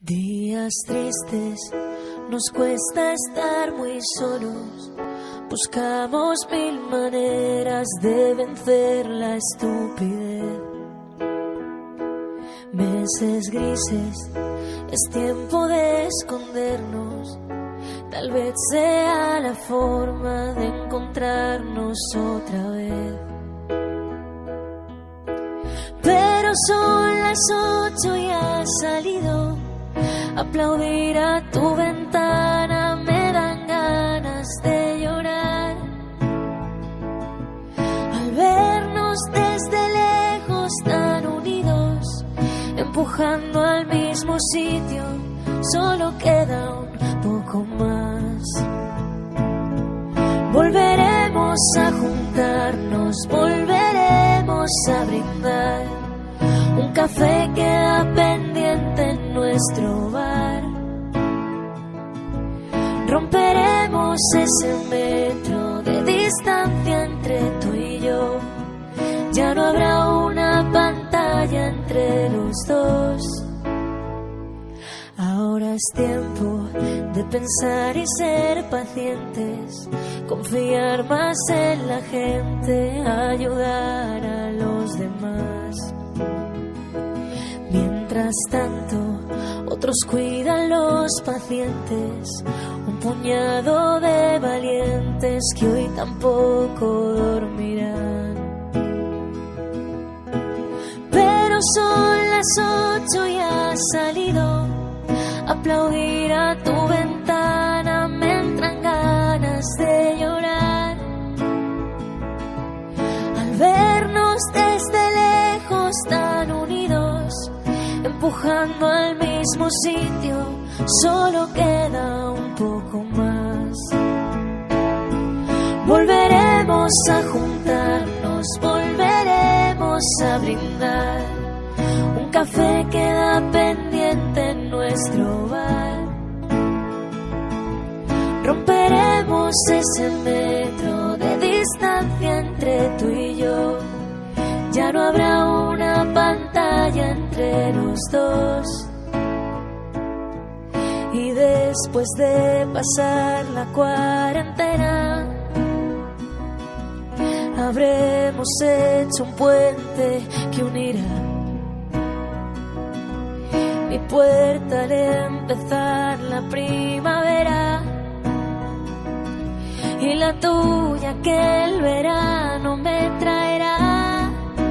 Días tristes, nos cuesta estar muy solos. Buscamos mil maneras de vencer la estupidez. Meses grises, es tiempo de escondernos. Tal vez sea la forma de encontrarnos otra vez. Pero son las 8 y has salido. Aplaudir a tu ventana me dan ganas de llorar. Al vernos desde lejos tan unidos, empujando al mismo sitio, solo queda un poco más. Volveremos a juntarnos, volveremos a brindar. Un café queda pendiente en nuestro bar. Romperemos ese metro de distancia entre tú y yo. Ya no habrá una pantalla entre los dos. Ahora es tiempo de pensar y ser pacientes, confiar más en la gente, ayudar a los demás. Mientras tanto, otros cuidan los pacientes, un puñado de valientes que hoy tampoco dormirán. Pero son las 8 y has salido. Aplaudir a tu ventana me entran ganas de llorar. Al vernos desde lejos tan unidos, empujando al mismo sitio, solo queda un poco más. Volveremos a juntarnos, volveremos a brindar. Un café queda pendiente en nuestro bar. Romperemos ese metro de distancia entre tú y yo. Ya no habrá una pantalla entre los dos. Y después de pasar la cuarentena, habremos hecho un puente que unirá mi puerta al empezar la primavera y la tuya que el verano me traerá.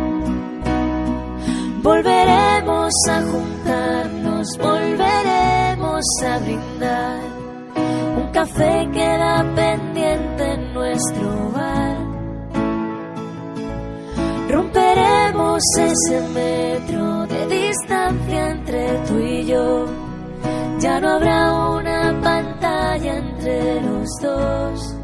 Volveremos a juntarnos, volveremos a brindar. Un café queda pendiente en nuestro bar. Romperemos ese metro de distancia entre tú y yo. Ya no habrá una pantalla entre los dos.